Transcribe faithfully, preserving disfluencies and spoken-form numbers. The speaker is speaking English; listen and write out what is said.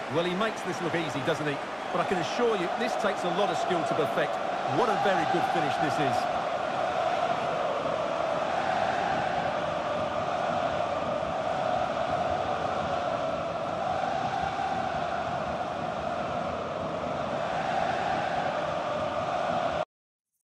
Well, he makes this look easy, doesn't he? But I can assure you, this takes a lot of skill to perfect. What a very good finish this is.